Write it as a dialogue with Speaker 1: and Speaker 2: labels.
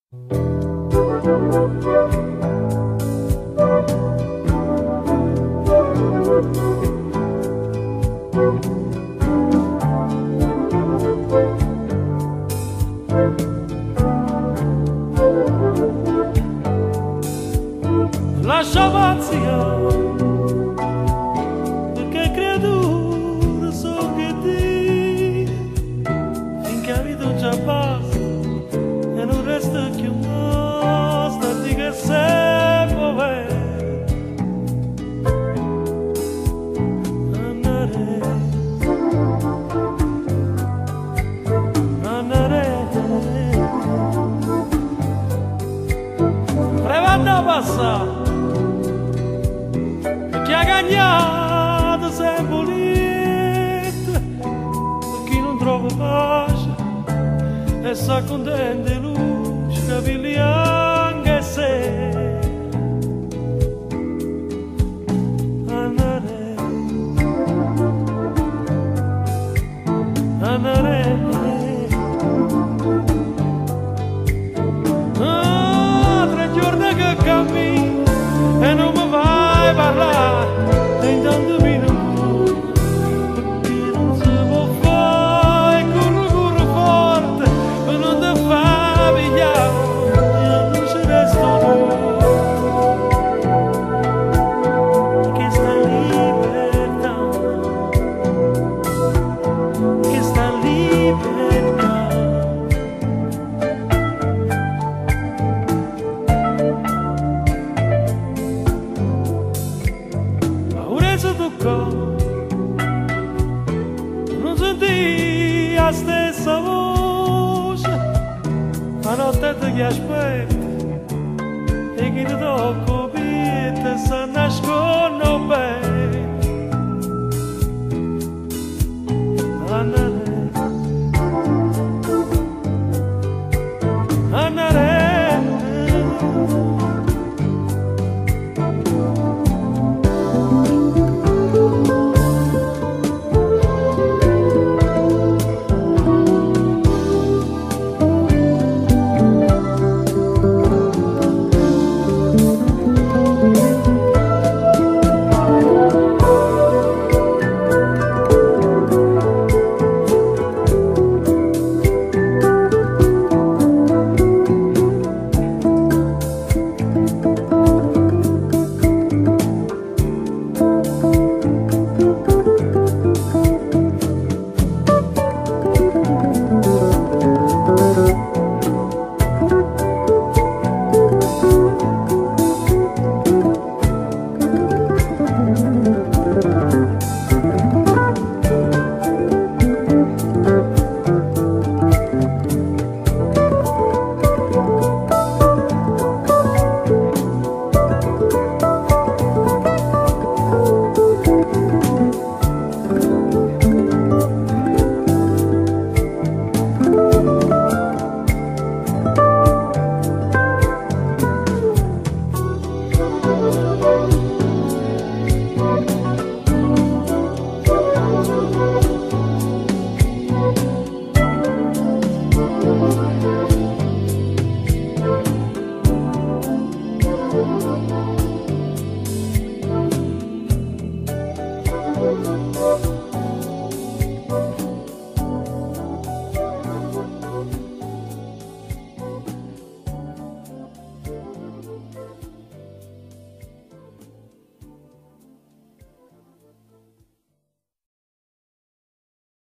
Speaker 1: Lascia vazia, perché creatura so che ti, finché la vita già passa e non resta più nostra, di che sei povera. Annarè, Annarè, prevada passare. Chi ha cagnato sempre lì, chi non trova pace e sa contenta luce, capelli anche se Annarè, Annarè, tre giorni che cammino e non mi vai a parlare. Intanto Pino, perché non si può fare, corro forte, ma non ti fa pigliare, e non ci resto tu, che sta libertà, che sta libertà. Non senti la stessa voce, la notte ti aspetta e chi ti tocca te sa nascono bene. Annarè, Annarè.